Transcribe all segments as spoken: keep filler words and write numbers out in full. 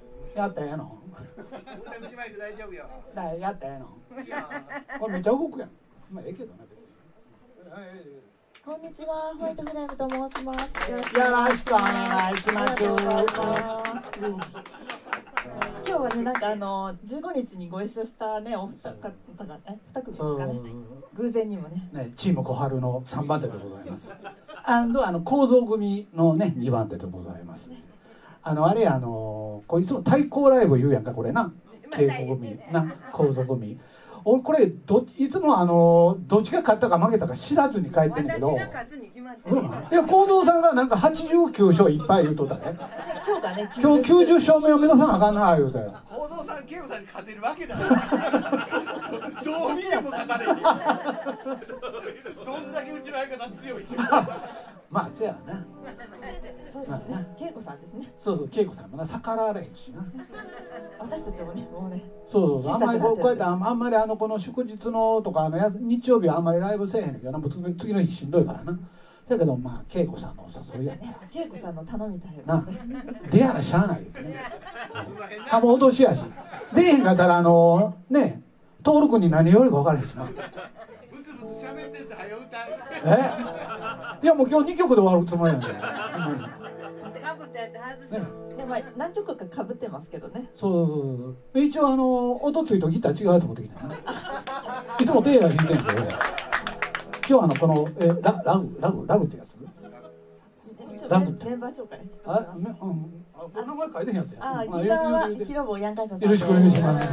やったらええの？ 虫マイク大丈夫よ。 やったらええの？いやこれめっちゃ動くやん。まあええけどな別に。 こんにちは、ホワイトフレームと申します。よろしくお願いします。 ありがとうございます。今日はね、なんかあのじゅうごにちにご一緒したね、お二方がえ二組ですかね。偶然にもね。 ね、チーム小春のさんばん手でございます。アンドあの構造組のねにばん手でございます。あのあれあのこいつも対抗ライブ言うやんかこれな。稽古組な構造組。俺これどいつもあのどっちが勝ったか負けたか知らずに帰ってんだけど、いや幸三さんがなんかはちじゅうきゅう勝いっぱい言うとったね。 今日がね、 今日きゅうじゅう勝目を目指さなあかんな言うたよ。 幸三さん、慶吾さんに勝てるわけだよ。どう見ても勝たれへん。どんだけうちの相方強いって。 まあせやな。 そうですね。恵子さんですね。 そうそう恵子さんもな逆らわれへんしな。 私たちもねもうね。 そうそうあんまりこうやってあんまりあのこの祝日のとかあのや日曜日はあんまりライブせえへんけどな、もう次の日しんどいからな。だけどまあ恵子さんのお誘いやね。 恵子さんの頼みたいな。出やらしゃあないよね。あもう脅しやし。出えへんかったらあのね徹君に何よりか分からへんしな。 ブツブツ喋ってて早歌う。 え？いやもう今日にきょくで終わるつもりなんだよ。 かぶったやつ外す。 でも何曲かかぶってますけどね。 そうそうそうそう。一応あの音ついとギター違うと思ってきたね。いつもテーラー弾いてんですよ。今日あのこのえララグラグラグってやつ？ ラグメンバー紹介。 あ、めうん。あ、名前書いてへんやつや。 あ、ギターは広坊ヤンカイさん。 よろしくお願いします。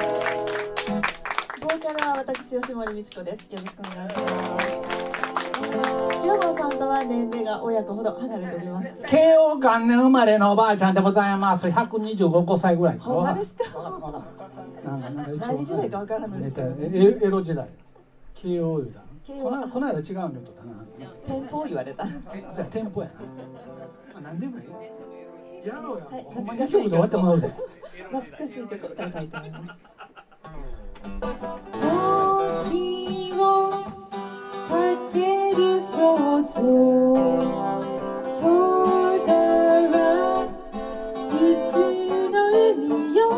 ボーカルは私吉森美智子です。よろしくお願いします。広坊さんとは年齢が親子ほど離れております。 慶応元年生まれのおばあちゃんでございます。ひゃくにじゅうごさいぐらい。 ほんまですか。 なんかなんか何時代かわからないです。 え江戸時代。慶応言うだ。このこの間違うのとったな。 店舗言われた。 じゃ店舗やな。何でもいい。やろうや。 はい。 ほんまに曲で終わってもらうで。 懐かしい曲歌いたいと思います。 時をかける少女、空は宇宙の海よ、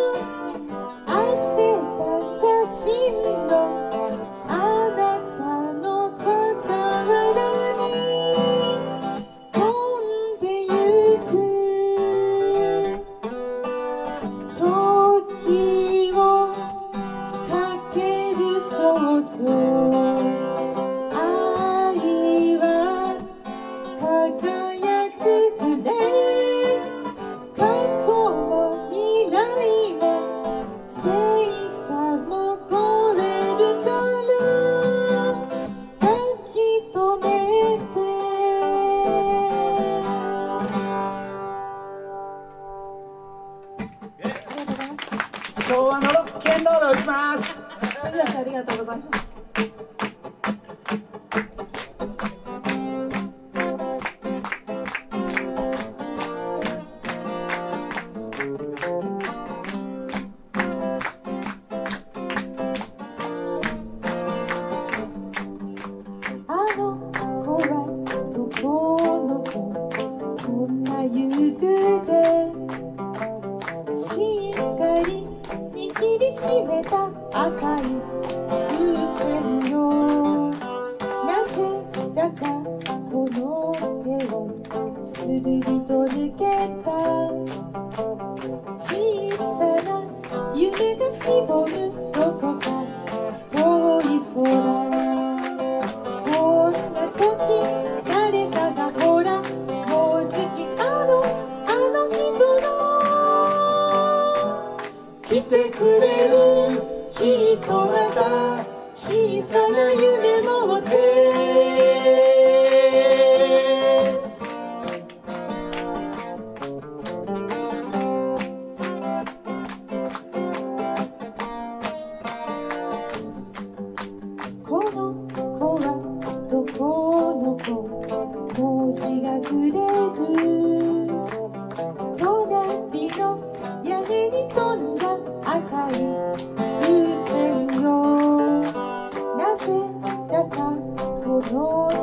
汗た写真のあなたの傍らに飛んでゆく時をかける少女、愛は輝く船、過去も未来も星座も来れるから抱き留めて。 昭和のロッケンロールをします。 ありがとうございます。 あの子はどこの子、こんな夕暮れ、しっかり握りしめた赤い風船よ。なぜだかこの手をするりと抜けた小さな夢が絞るどこか遠い空、こんな時誰かがほらもうじきあのあの人の来てくれるきっとまた小さな夢持ってこの子はどこの子、もう日が暮れる隣の屋根に飛んだ赤い風船よ。なぜだかこの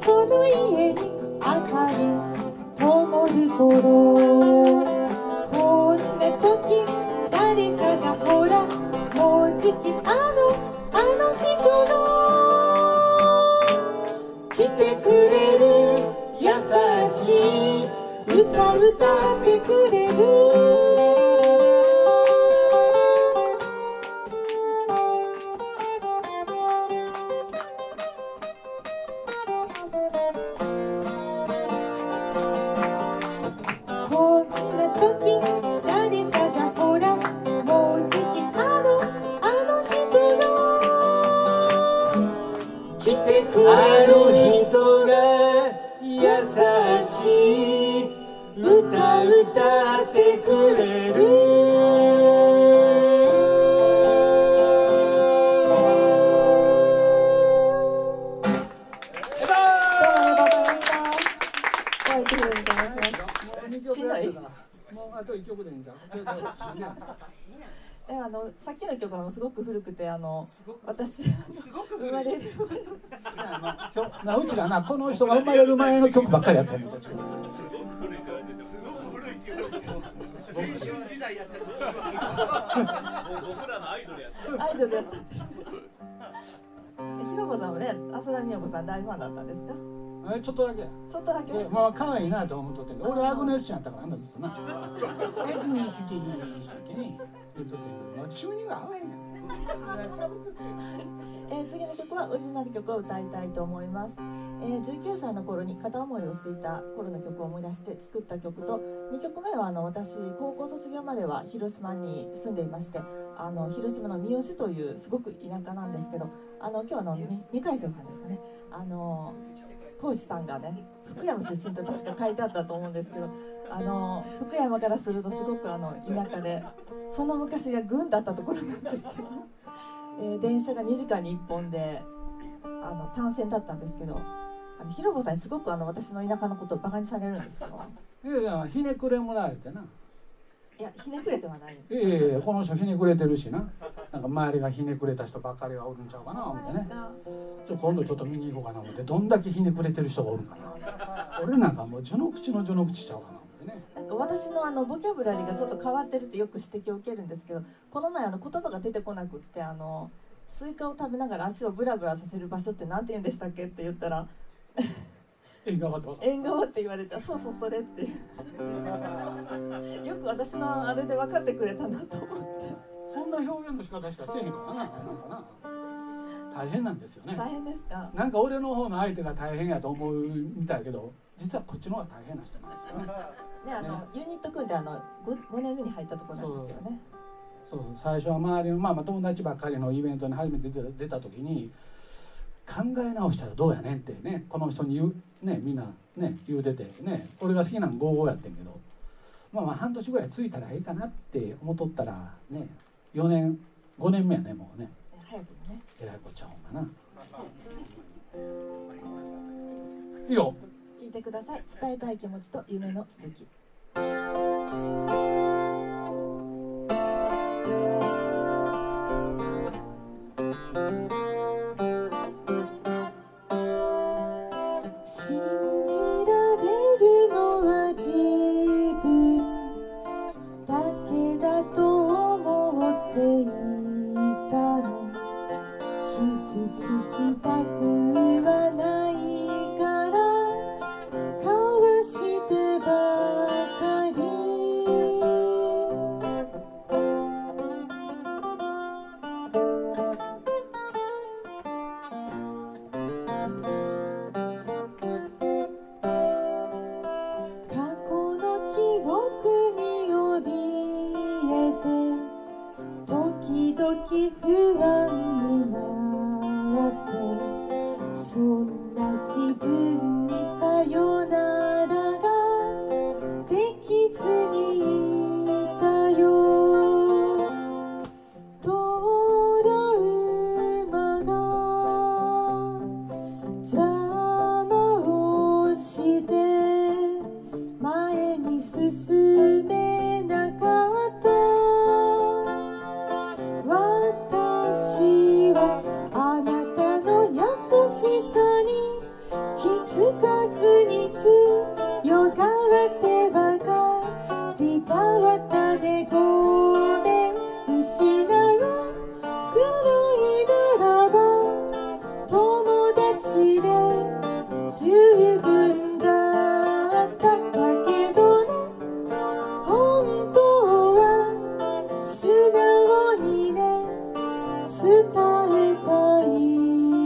その家に明かり灯る頃、こんな時誰かがほらもうじきあのあの人の来てくれる優しい歌歌ってくれる。こんな時誰かがほらもうじきあのあの人の来てくれる。 あの人が優しい歌歌ってくれる。もうあと一曲でいいんじゃん。 えあのさっきの曲はもうすごく古くてあの私生まれるなうちらなこの人が生まれる前の曲ばっかりやったんですよ。 すごく古い曲。青春時代やった僕らのアイドルやった。 アイドルやったってひろこさんもね浅田美代子さん大ファンだったんですか？ えちょっとだけ。 ちょっとだけ。 まあ可愛いなと思っとってんけど、俺アグネスちゃんやったからなんだずっとな。アグネスって言ってね言っとってんけど、チューニング合わへんねん。 えー、次の曲はオリジナル曲を歌いたいと思います。えー、じゅうきゅうさいの頃に片思いをしていた頃の曲を思い出して作った曲と、にきょくめはあの私高校卒業までは広島に住んでいまして、あの広島の三次というすごく田舎なんですけど、あの今日あのにかい生さんですかね、あのコーチさんがね福山出身と確か書いてあったと思うんですけど、あの福山からするとすごくあの田舎で、その昔が軍だったところなんですけど、えー、電車がにじかんにいっぽんであの単線だったんですけど、あのひろこさんにすごくあの私の田舎のことをバカにされるんですよ。 いやいやひねくれもらえてな。 いやひねくれてはない。 いやいやいやこの人ひねくれてるしな。なんか周りがひねくれた人ばっかりがおるんちゃうかな思ってね。ちょ今度ちょっと見に行こうかな思って、どんだけひねくれてる人がおるかな。俺なんかもう序の口の序の口しちゃうかな思ってね。 なんか私のあのボキャブラリーがちょっと変わってるってよく指摘を受けるんですけど、この前あの言葉が出てこなくって、あのスイカを食べながら足をブラブラさせる場所って何て言うんでしたっけって言ったら縁側って縁側って言われた。そうそうそれっていうよく私のあれで分かってくれたなと思って。 そんな表現の仕方しかしてへんのかな。なんかな大変なんですよね。 大変ですか。 なんか俺の方の相手が大変やと思うみたいやけど、実はこっちの方が大変な人なんですよね。 ね、あの、ね、ユニット組んであの 5, 5年目に入ったところなんですよね。 そうそう最初は周りの、まあ、まあ友達ばっかりのイベントに初めて出た出た時に考え直したらどうやねんってねこの人に言うねみんなね言うててね、俺が好きなのゴーゴーやってんけど、まあまあ半年ぐらいついたらいいかなって思っとったらねよねんごねんめやねもうね。 早くもね。 えらいこっちゃほんまな。いいよ。 聞いてください。伝えたい気持ちと夢の続き。信じられるのは自分だけだと思っていたの。傷つきたくはないから交わしてばかり。過去の記憶に怯えて時々不安になって、そんな自分にさよならができずにいたよ。トラウマが邪魔をして前に進めなかった。私はあなたの優しさに気づかずに強がってばかりがわたでごめん失うくらいならば友達で十分だっただけどね本当は素直にね伝えたい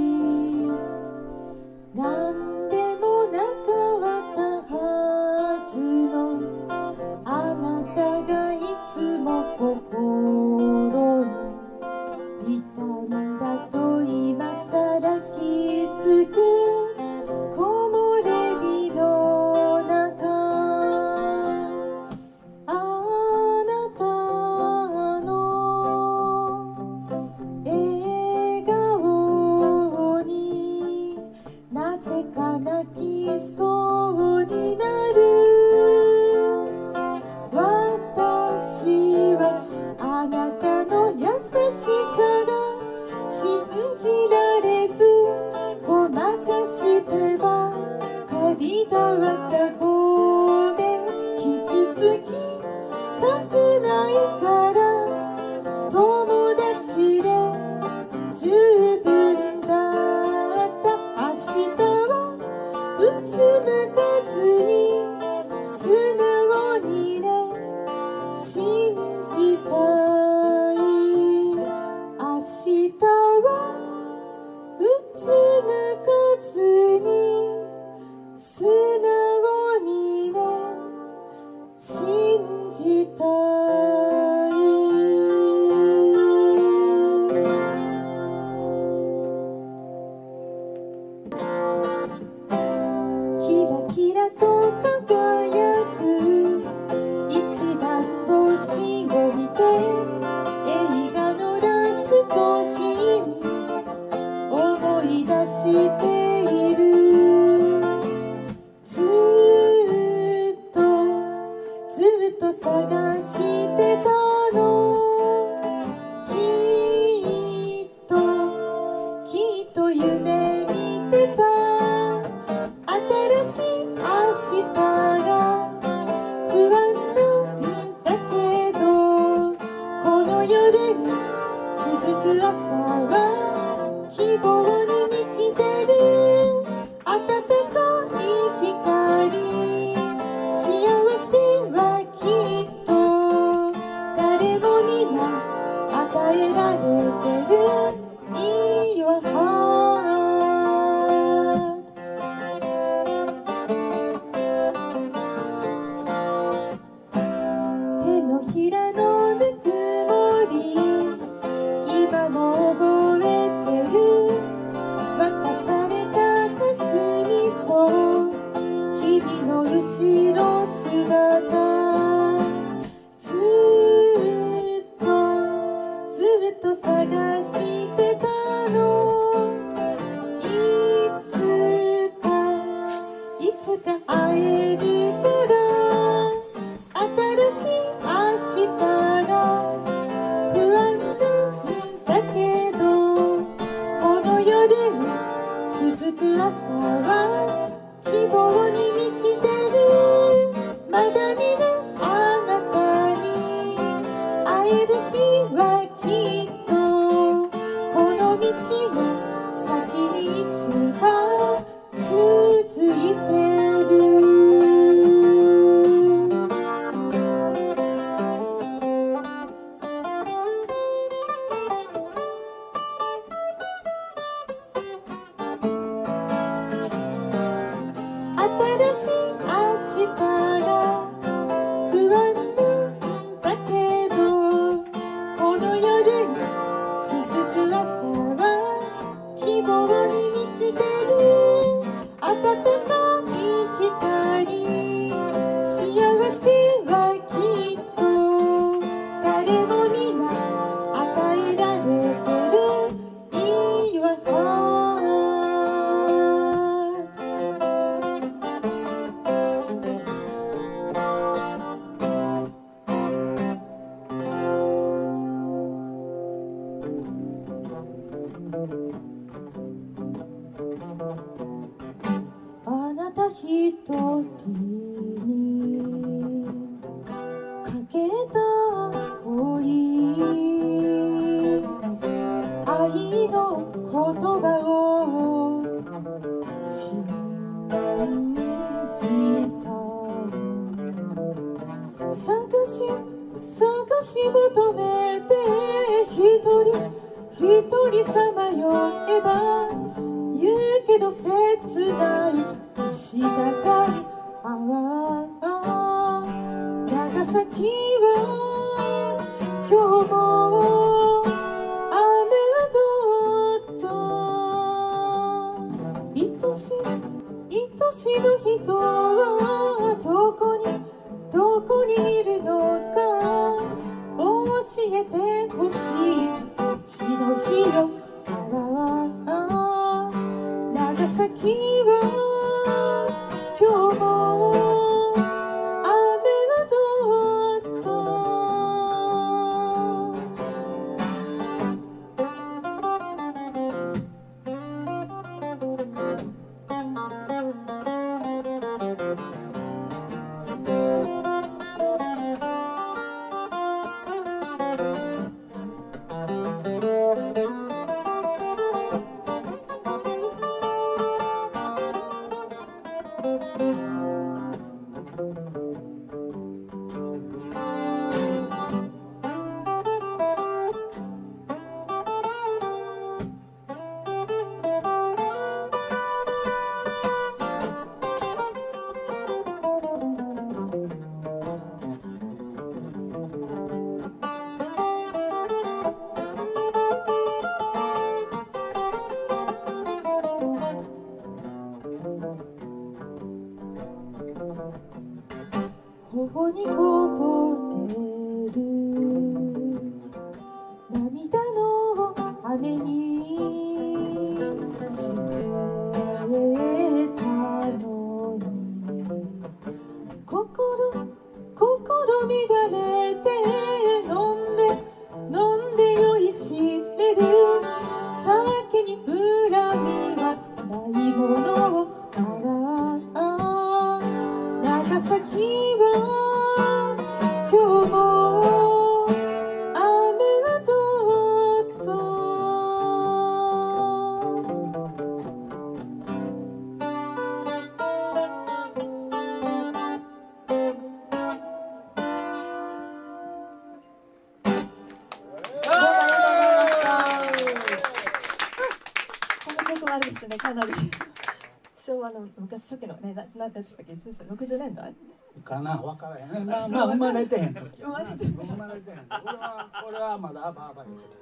なんでもなかったはずのあなたがいつも心にいたんだと今さら気づく木漏れ日の中あなたの笑顔になぜか泣きそうになる私はあなたの優しさが信じられずごまかしてばかりだわたごめん傷つきたくないから友達で十分だった明日はうつむかずに素直にね信じたい明日はうつむかずに素直にね信じたいキラキラと輝く一番星を見て映画のラストシーン思い出しているずっとずっと探してたのきっときっと夢見てた新しい明日が不安なんだけどこの夜に続く朝は希望に満ちてる暖かい光幸せはきっと誰も皆与えられてる In your heart手のひらのぬくもり今も覚えてる渡されたかすみそ君の後ろ姿ずっとずっと探してたのいつかいつか会えるから新しい明日が不安なんだけどこの夜に続く朝は希望に満ちてるまだ見ぬあなたに会える日はきっとこの道の先にいつか続いてる新しい明日が不安なんだけどこの夜に続く朝は希望に満ちてる暖かい光幸せはきっと誰も皆与えられてる In your heartあ一人にかけた恋、愛の言葉を信じた。探し探し求めて一人一人さまよえば言うけど切ない滴り。ああ長崎は今日も雨はどっと。愛しい愛しの人はどこにどこにいるのか教えてほしい。うちの日よああ長崎は今日も雨はどっと。頬にこぼれる涙の雨に捨てたのに心心乱れて飲んで飲んで酔いしれる。酒に恨みはないもの。あら長崎は今日も雨はどっと。 この曲はあれですね、かなり昭和の昔初期のね、な何でしたっけ、ろくじゅうねんだいかな、分からへんね。まあまあ生まれてへん時やな。 生まれてへん生まれてへん。俺は俺はまだアバアバ言うてる。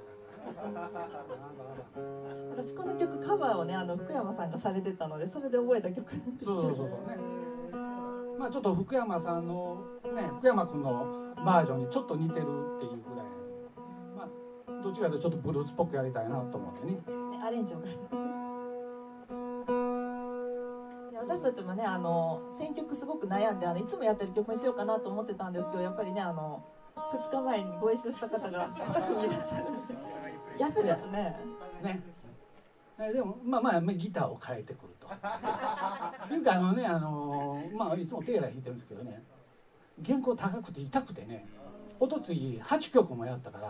私この曲カバーをね、あの福山さんがされてたので、それで覚えた曲なんですけど。 そうそうそうそうね。まあちょっと福山さんのね、福山君のバージョンにちょっと似てるっていうぐらい。まあどっちかというとちょっとブルースっぽくやりたいなと思ってね。 アレンジを書いて。私たちもね、あの選曲すごく悩んで、あのいつもやってる曲にしようかなと思ってたんですけど、やっぱりね、あのふつかまえにご一緒した方がに組いらっしゃるのでやってたね。 ね。でもまあまあギターを変えてくると。いうかあのね、あのまあいつもテーラー弾いてるんですけどね、原稿高くて痛くてね、おとついはちきょくもやったから、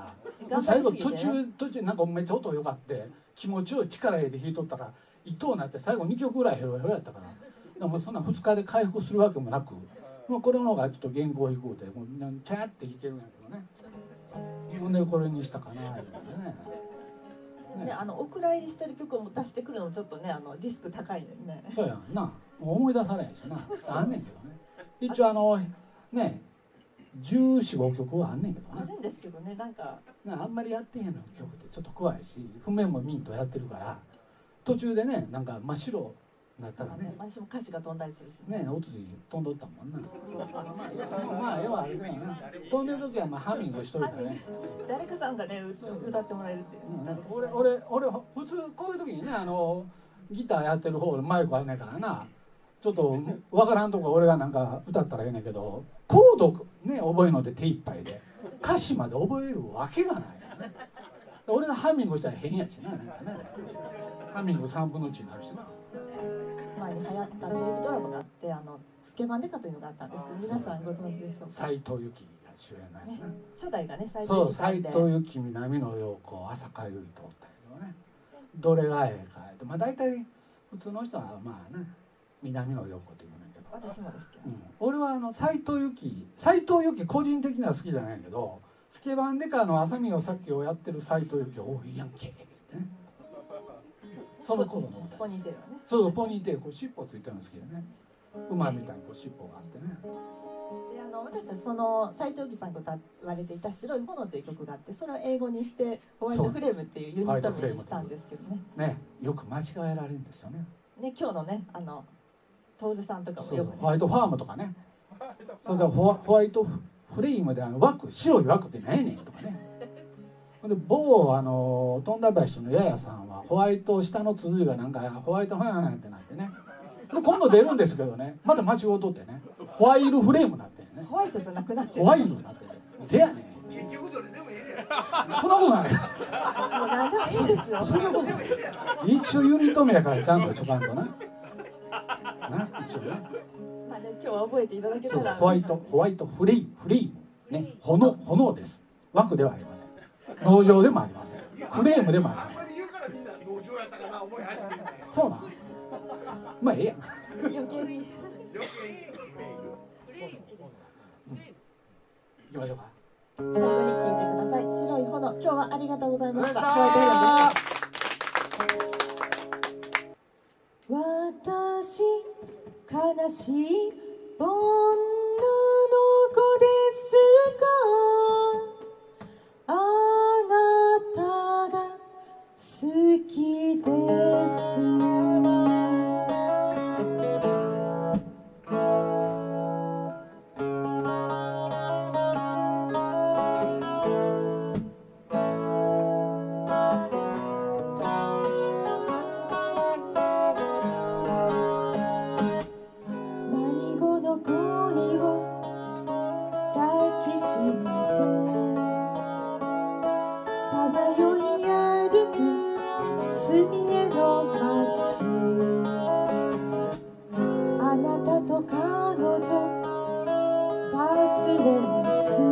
最後途中途中なんかめっちゃ音良かって気持ちを力入れて弾いとったら糸になって最後にきょくぐらいヘロヘロやったから、でもそんなふつかで回復するわけもなく、もうこれの方がちょっと原稿弾くてもうチャーって弾けるんやけどね。ほんでこれにしたかないうのでね。 ね、あのお蔵入りしてる曲を出してくるのもちょっとね、あのリスク高いね。 そうやんな、もう思い出されへんしな。あんねんけどね。一応あのねじゅうよん、ごきょくはあんねんけどな。 あるんですけどね、なんかあんまりやってへんの曲ってちょっと怖いし、譜面もミントやってるから途中でね、なんか真っ白になったらね、 私も歌詞が飛んだりするしね、おつい飛んどったもんな。まあ要はあれだよな、飛んでる時はまあハミングしといたね。 誰かさんがね歌ってもらえるっていう、 うん、俺俺俺普通こういう時にね、あのギターやってる方マイクあんねんからな、ちょっと分からんとこ俺がなんか歌ったらええねんけど、コードね覚えるので手一杯で歌詞まで覚えるわけがない。俺がハミングしたら変やしな、なんかね、ハミングさんぶんのいちになるしな。 前に流行ったテレビドラマがあって、 バンデカというのがあったんですけど、皆さんご存知でしょうか。 斉藤由貴が主演のやつね。 ね、初代がね斉藤そう、 由貴さん斉で、 藤由貴、南野陽子、浅香唯とおったけどね。どれがええかって、まあ大体普通の人はまあね、南野陽子って言うんだけど。 私もですけど、 うん、俺はあの斉藤由貴、斉藤由貴個人的には好きじゃないけど、スケバンデカの浅見の咲をやってる斉藤由貴、おいやんけってね。その頃の歌。 ポニーテールはね。 そうそう、ポニーテール、こう尻尾ついてるんですけどね。馬みたいにこう尻尾があってね。 であの私たちその斉藤由貴さんが歌われていた「白い炎」という曲があって、それを英語にしてホワイトフレームっていうユニット名にしたんですけどね。 ね、よく間違えられるんですよね。 ね、今日のね、あの徹さんとかもそうよく、ね、 ホワイトファームとかね。それでホワホワイトフレームであの枠、白い枠って何やねんとかね。で某あの富田林のややさんはホワイト下の綴りがなんかホワイトファームってなってね。で今度出るんですけどね、また間違うとってね、ホワイルフレームになってね。 ホワイトじゃなくなってる。 ホワイルになってる。でやねん。 結局どれでもええやん。 そんなことない。 もう何でもいいですよ。 そんなことない。一応ユニット名やからちゃんとしとかんとな。な、一応ね。 まあね、今日は覚えていただけそうたら。 ホワイトホワイトフレイフレイムね、炎炎です。枠ではありません。農場でもありません。フレームでもありません。 あんまり言うからみんな農場やったかな思い始めて。 そうなん。まあええやん。 余計に。 余計に。 行きましょうか。 最後に聞いてください。白い炎。今日はありがとうございました。 お願いします。 私悲しい女の子ですが、あなたが好きです。迷子の恋を抱きしめてさまよい歩く隅への街、あなたと彼女バスを待つ、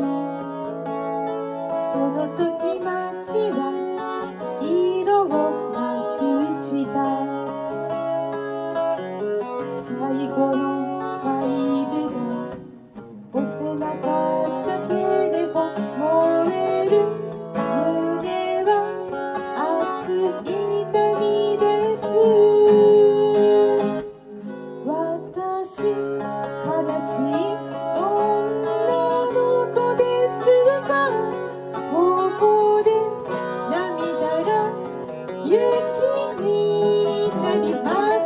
その時街は色をなくした。最後のファイルが押せなかったけれど、燃える胸は熱い痛みです。私悲しい女の子ですが、ここで涙が雪になります。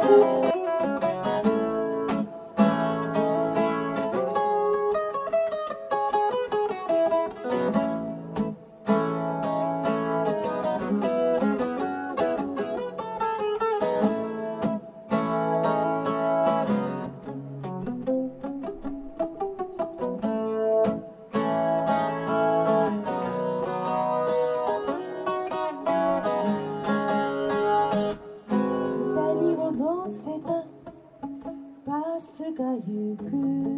が行く、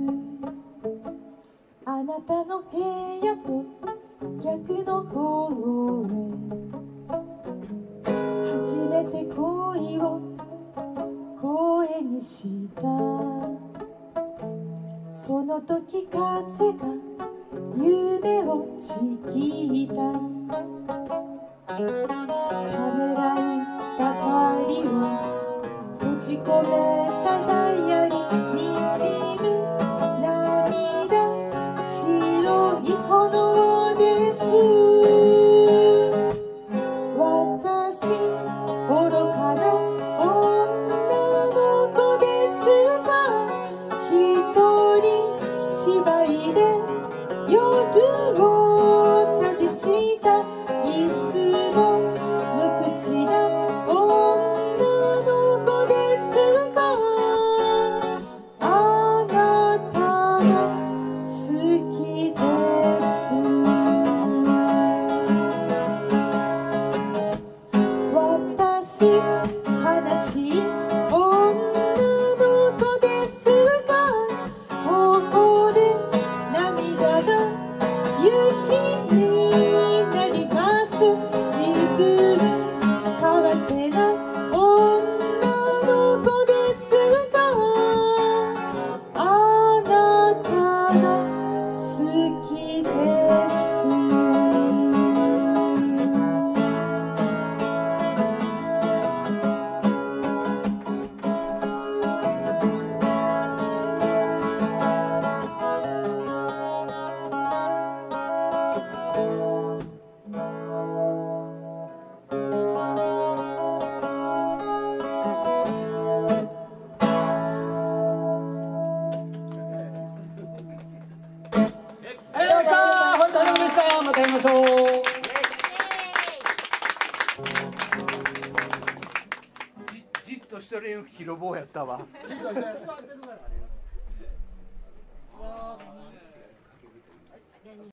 あなたの部屋と逆の方へ、初めて恋を声にした。その時風が夢をちぎった。ためらいばかりを閉じ込めたダイヤににじむ涙、白い炎です。私愚かな女の子ですが、一人芝居で夜を旅した。いつも無口な女の子ですが、 た会いましょう。 じじっとしとれん広坊やったわ。 じっとして座ってるからね。